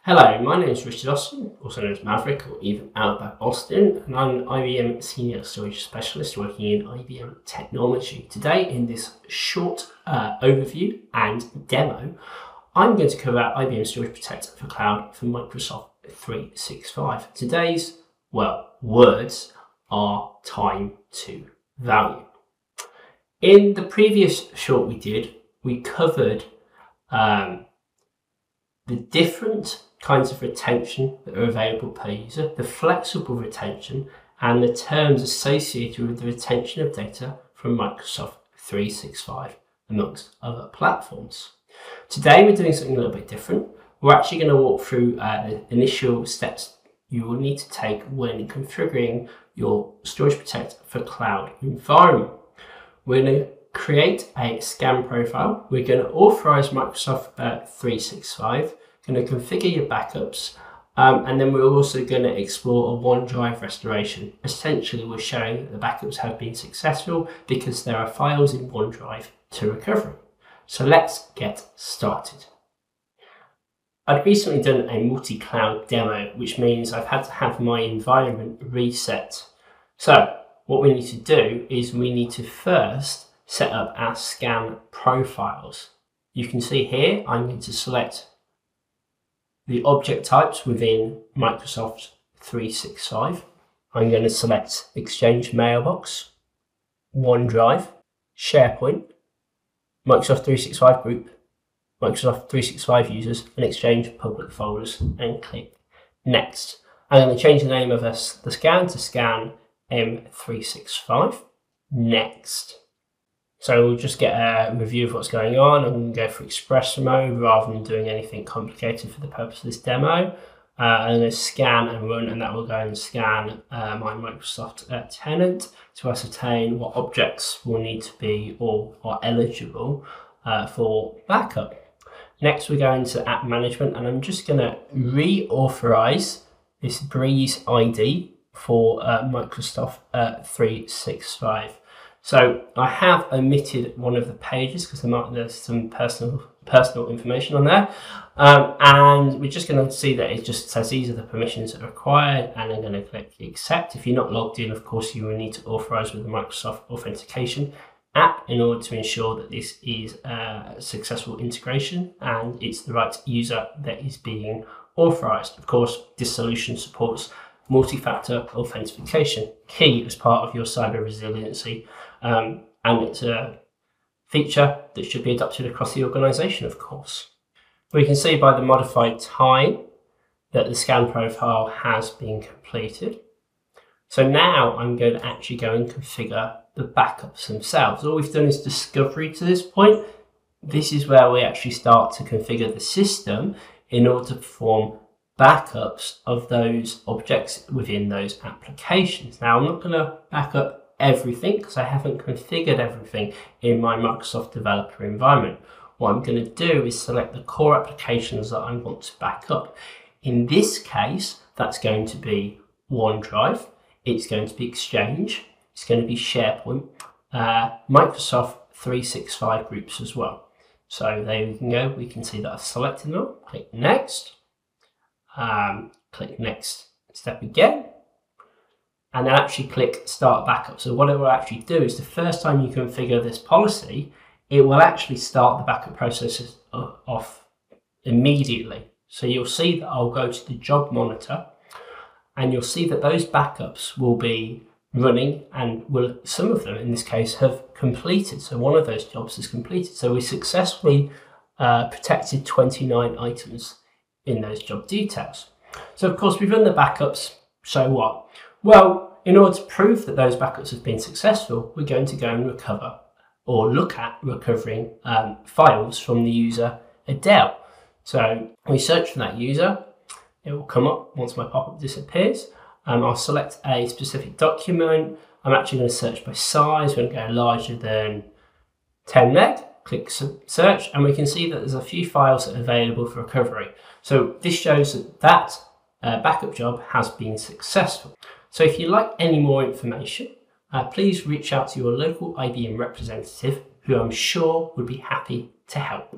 Hello, my name is Richard Austin, also known as Maverick or even Outback Austin, and I'm an IBM Senior Storage Specialist working in IBM Technology. Today, in this short overview and demo, I'm going to cover IBM Storage Protect for Cloud for Microsoft 365. Today's, words are time to value. In the previous short we covered the different kinds of retention that are available per user, the flexible retention, and the terms associated with the retention of data from Microsoft 365, amongst other platforms. Today we're doing something a little bit different. We're actually going to walk through the initial steps you will need to take when configuring your Storage Protect for Cloud environment. We're going to create a scan profile. We're going to authorize Microsoft 365, going to configure your backups, and then we're also going to explore a OneDrive restoration. Essentially, we're showing that the backups have been successful because there are files in OneDrive to recover. So let's get started. I've recently done a multi-cloud demo, which means I've had to have my environment reset. So what we need to do is we need to first set up our scan profiles. You can see here, I'm going to select the object types within Microsoft 365. I'm going to select Exchange Mailbox, OneDrive, SharePoint, Microsoft 365 Group, Microsoft 365 Users, and Exchange Public Folders, and click Next. I'm going to change the name of the scan to Scan M365. Next. So we'll just get a review of what's going on. I'm going to go for express mode rather than doing anything complicated for the purpose of this demo. I'm going to scan and run, and that will go and scan my Microsoft tenant to ascertain what objects will need to be or are eligible for backup. Next, we're going to app management, and I'm just going to reauthorize this Breeze ID for Microsoft 365. So I have omitted one of the pages because there's some personal information on there. And we're just going to see that it just says these are the permissions that are required, and I'm going to click accept. If you're not logged in, of course, you will need to authorize with the Microsoft Authentication app in order to ensure that this is a successful integration and it's the right user that is being authorized. Of course, this solution supports multi-factor authentication, key as part of your cyber resiliency. And it's a feature that should be adopted across the organization, of course. We can see by the modified time that the scan profile has been completed. So now I'm going to actually go and configure the backups themselves. All we've done is discovery to this point. This is where we actually start to configure the system in order to perform backups of those objects within those applications. Now, I'm not going to back up everything because I haven't configured everything in my Microsoft developer environment. What I'm going to do is select the core applications that I want to back up. In this case, that's going to be OneDrive, it's going to be Exchange, it's going to be SharePoint, Microsoft 365 groups as well. So there we can go, we can see that I've selected them. Click Next, click Next step again, and then actually click Start Backup. So what it will actually do is the first time you configure this policy, it will actually start the backup process off immediately. So you'll see that I'll go to the job monitor, and you'll see that those backups will be running, and some of them in this case have completed. So one of those jobs is completed. So we successfully protected 29 items in those job details. So of course we've run the backups, so what? Well, in order to prove that those backups have been successful, we're going to go and recover or look at recovering files from the user Adele. So we search for that user, it will come up once my pop-up disappears. I'll select a specific document. I'm actually going to search by size. We're going to go larger than 10 meg, click search, and we can see that there's a few files that are available for recovery. So this shows that backup job has been successful. So if you'd like any more information, please reach out to your local IBM representative, who I'm sure would be happy to help.